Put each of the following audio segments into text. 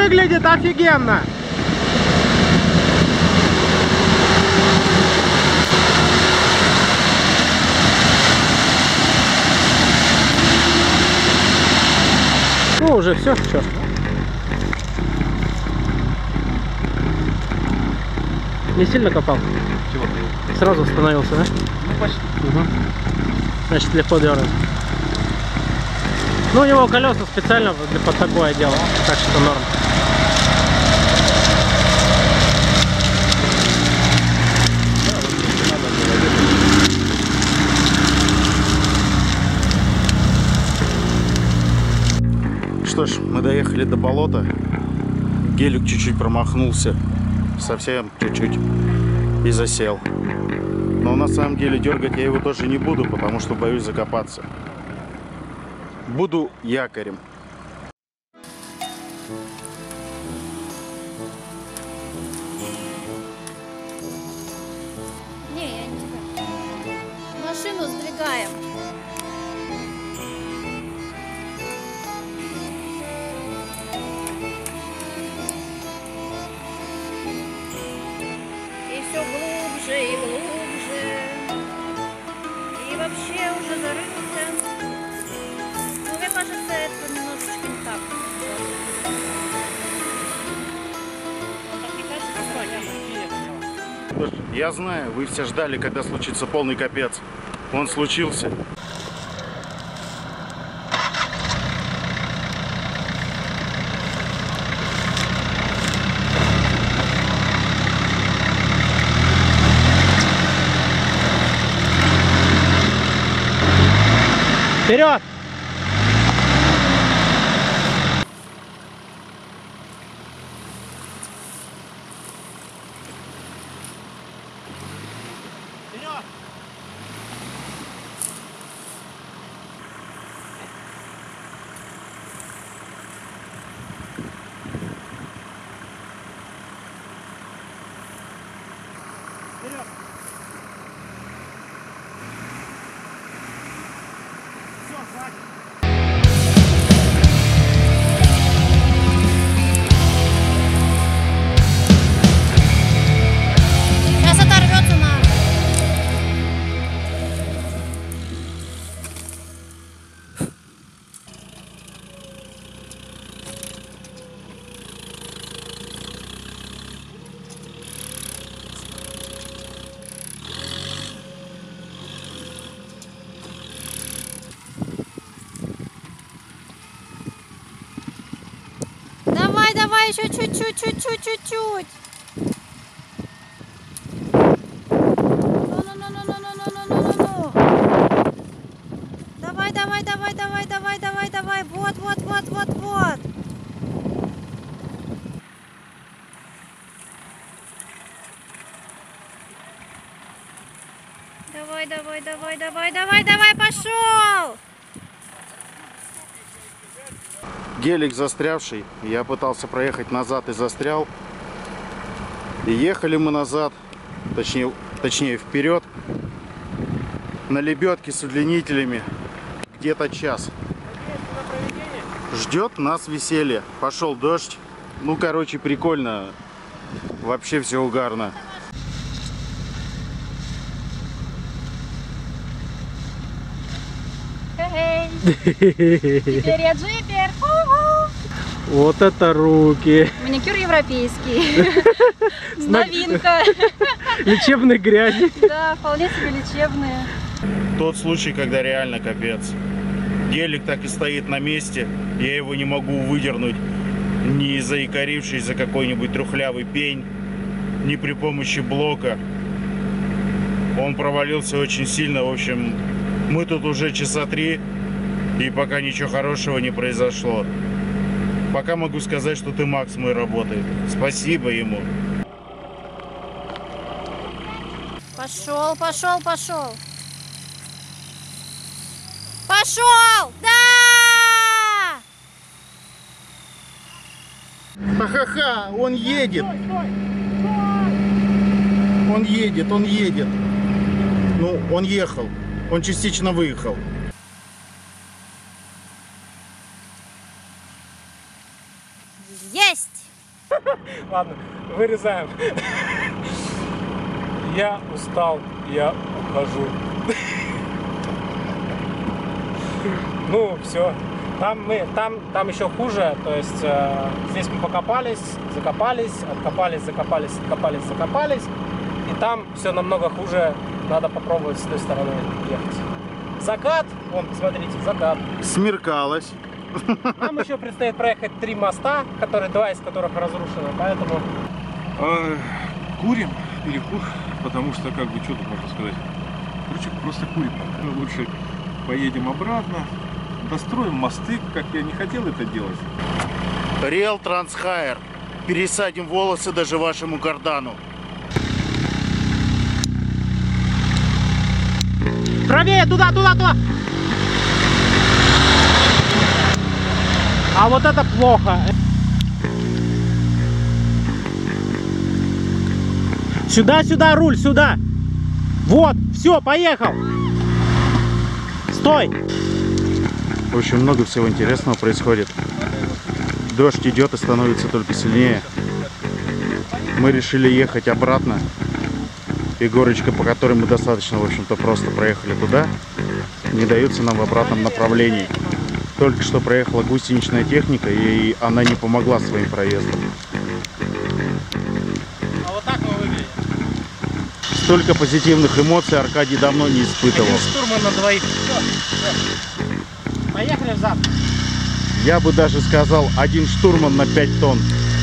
выглядит офигенно. Ну, уже все, что? Не сильно копал? Чего? Сразу остановился, да? Ну, почти. Угу. Значит, легко дернуть. Ну, у него колеса специально под такое дело, так что норм. Что ж, мы доехали до болота. Гелик чуть-чуть промахнулся. Совсем чуть-чуть. И засел. Но на самом деле дергать я его тоже не буду, потому что боюсь закопаться. Буду якорем. Не, я не тебя. Машину сдвигаем. И все глубже и глубже. И вообще уже зарылся. Ну, мне кажется, это немножечко не так. Так не кажется? Я знаю, вы все ждали, когда случится полный капец. Он случился. Вперед! Сейчас оторвется на. Давай, давай, еще чуть-чуть, чуть-чуть, чуть-чуть. Ну. Давай, давай, давай, давай, давай, давай, давай. Вот, вот, вот, вот, вот. Давай, давай, давай, давай, давай, давай, пошел. Гелик застрявший. Я пытался проехать назад и застрял. И ехали мы назад, точнее вперед, на лебедке с удлинителями где-то час. Ждет нас веселье. Пошел дождь. Ну, короче, прикольно. Вообще все угарно. Теперь я джипер. Вот это руки. Маникюр европейский. Новинка. Лечебной грязи. Да, вполне себе лечебные. Тот случай, когда реально капец. Гелик так и стоит на месте. Я его не могу выдернуть. Ни заикарившись за какой-нибудь трухлявый пень, ни при помощи блока. Он провалился очень сильно. В общем, мы тут уже часа 3, и пока ничего хорошего не произошло. Пока могу сказать, что ты Макс мой работает. Спасибо ему. Пошел, пошел, пошел. Пошел! Да! Ха-ха-ха, он едет. Он едет, он едет. Ну, он ехал. Он частично выехал. Есть! Ладно, вырезаем. Я устал, я ухожу. Ну, все. Там еще хуже. То есть здесь мы покопались, закопались, откопались, закопались, откопались, закопались. И там все намного хуже. Надо попробовать с той стороны ехать. Закат, вон, посмотрите, закат. Смеркалось. Нам еще предстоит проехать 3 моста, два из которых разрушены, поэтому... Курим перекур, потому что, как бы, что тут можно сказать? Короче, просто курим. Мы лучше поедем обратно, достроим мосты, как я не хотел это делать. Real Transhair. Пересадим волосы даже вашему кардану. Правее, туда! А вот это плохо. Сюда, руль, сюда. Вот, все, поехал. Стой. Очень много всего интересного происходит. Дождь идет и становится только сильнее. Мы решили ехать обратно. И горочка, по которой мы достаточно, в общем-то, просто проехали туда, не дается нам в обратном направлении. Только что проехала гусеничная техника, и она не помогла своим проездом. А вот так мы выглядим. Столько позитивных эмоций Аркадий давно не испытывал. Один штурман на двоих. Поехали взад. Я бы даже сказал, один штурман на 5 тонн.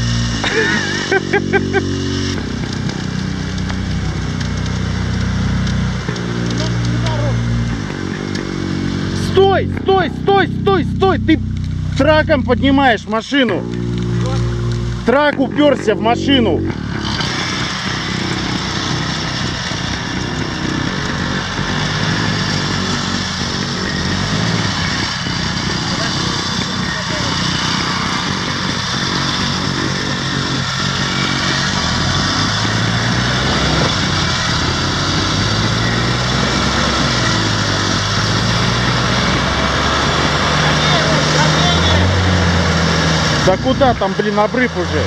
Стой! Ты траком поднимаешь машину. Трак уперся в машину. Да куда там, блин, обрыв уже?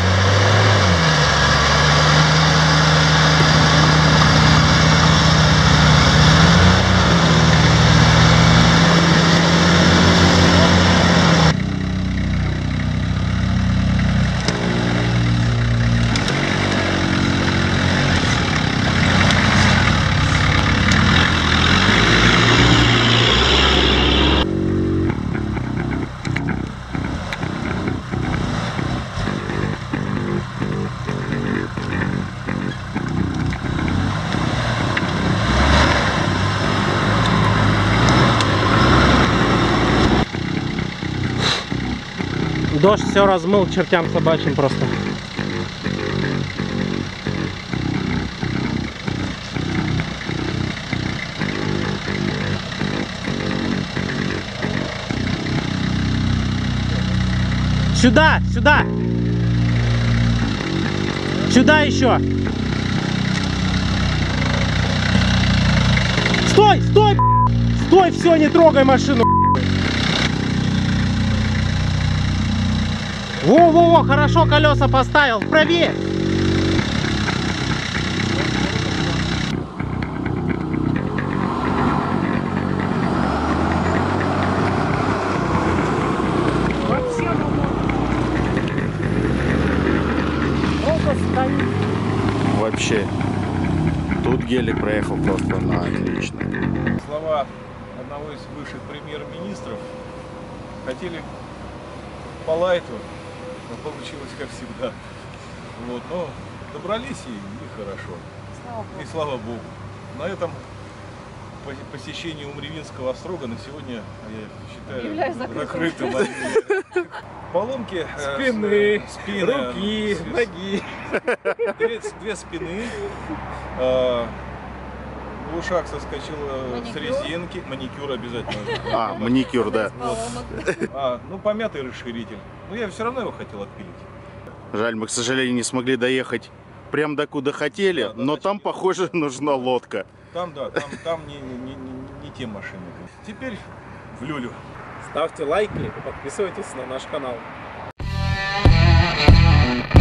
Дождь все размыл к чертям собачьим просто. Сюда! Сюда еще! Стой! Стой! Все, не трогай машину! Во, хорошо колеса поставил, правее. Вообще, тут гелик проехал просто на отлично. Слова одного из бывших премьер-министров хотели по лайту, но получилось как всегда. Вот, но добрались и хорошо. И слава Богу. На этом посещение Умривинского острога на сегодня, я считаю, закрытым. Поломки Спины, руки, ноги. Две спины. Глушак соскочил с резинки. Маникюр обязательно. Маникюр, да. Ну, помятый расширитель. Но я все равно его хотел отпилить. Жаль, мы, к сожалению, не смогли доехать прям до куда хотели, да, но там, похоже, нужна лодка. Там не те машины. Теперь в люлю. Ставьте лайки и подписывайтесь на наш канал.